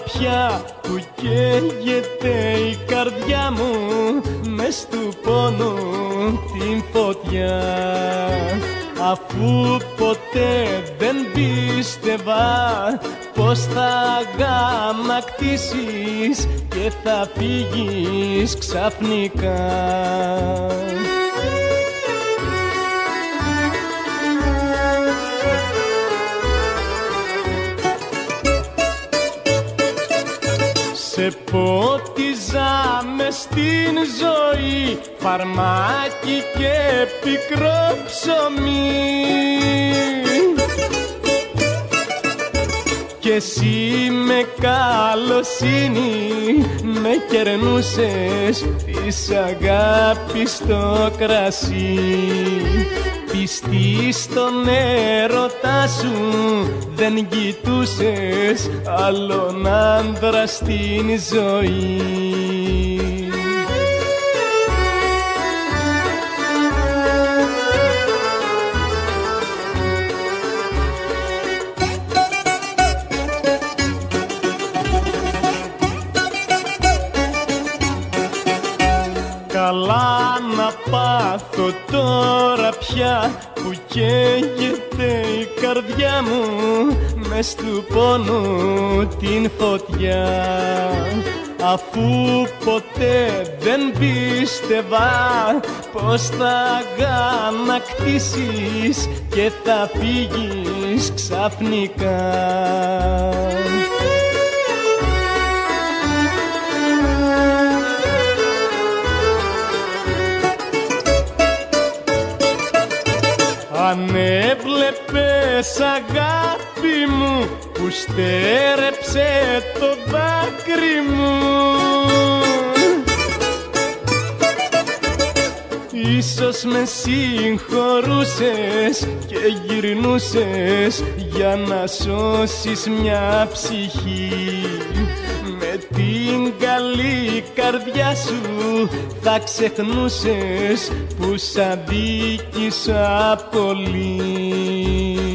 πια που καίγεται η καρδιά μου μες του πόνου την φωτιά. Αφού ποτέ δεν πίστευα πως θα αγανακτήσεις και θα φύγεις ξαφνικά. Σε πότιζα μες στην ζωή φαρμάκι και πικρό ψωμί κι εσύ με καλοσύνη με κερνούσες της αγάπης το κρασί. Πιστή στον έρωτά σου δεν κοιτούσες άλλον άντρα στην ζωή. Καλά να πάθω τώρα πια που καίγεται η καρδιά μου μες του πόνου την φωτιά. Αφού ποτέ δεν πίστευα πως θα αγανακτήσεις και θα φύγεις ξαφνικά. Αν έβλεπες αγάπη μου που στέρεψε το δάκρυ μου, ίσως με συγχωρούσες και γυρνούσες για να σώσεις μια ψυχή. Με την καλή καρδιά σου θα ξεχνούσες που σ' αδίκησα πολύ.